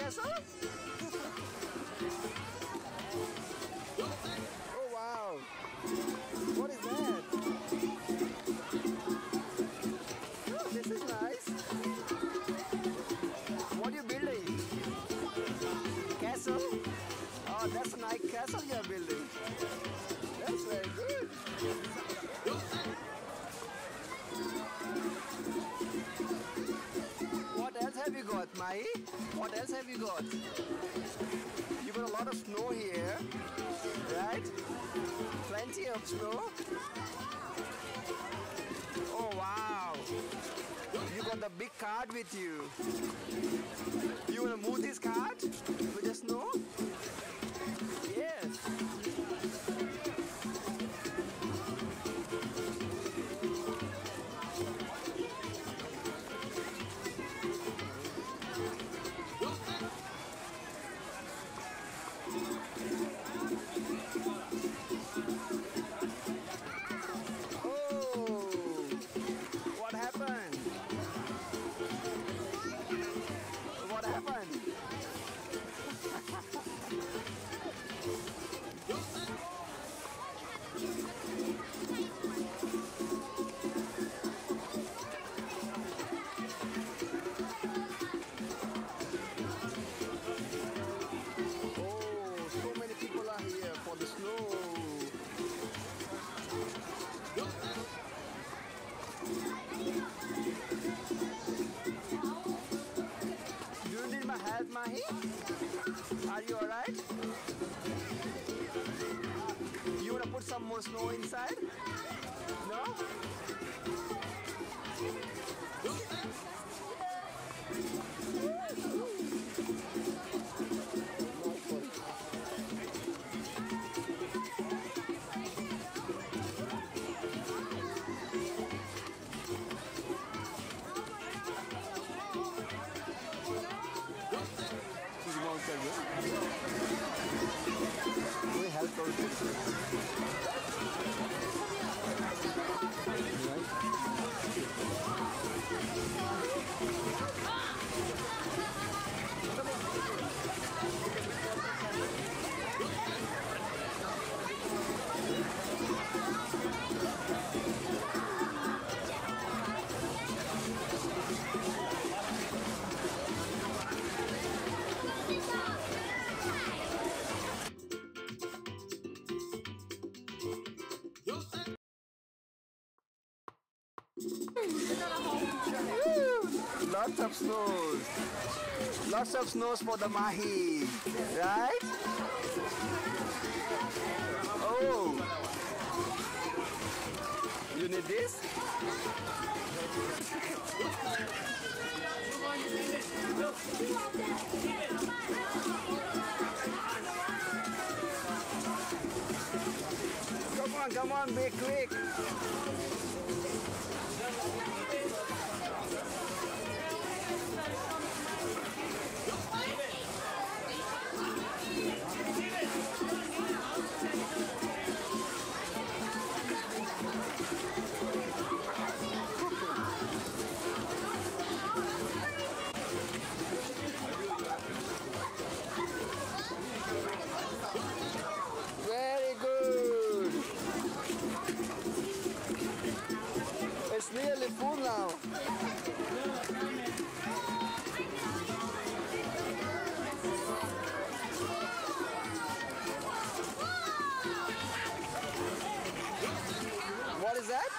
castle? Oh wow! What is that? Oh, this is nice. What are you building? Castle? Oh, that's a nice castle you're building. That's very good. What else have you got, Mai? What else have you got? You got a lot of snow here, right? Plenty of snow. Oh wow! You got the big cart with you. You wanna move this cart with the snow? Yes. Help, Mahi? Are you alright? You wanna put some more snow inside? No? We help those people. Lots of snows. Lots of snows for the Mahi, right? Oh, you need this? Come on, be quick. Very good. It's nearly full now. What is that?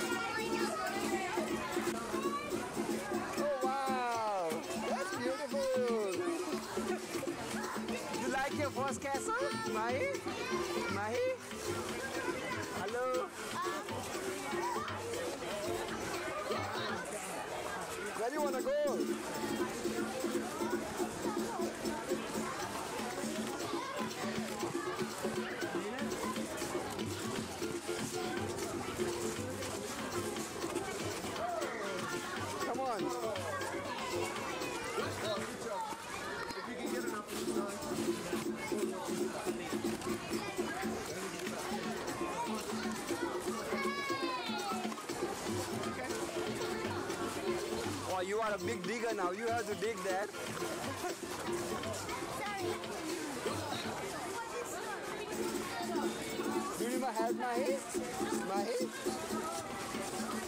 Oh wow, that's beautiful. You like your first castle, Mahi? Mahi? Hello? Where do you want to go? Come on. If you can get enough of Oh, you are a big digger now. You have to dig that. Do you need my help, Mahi? Mahi?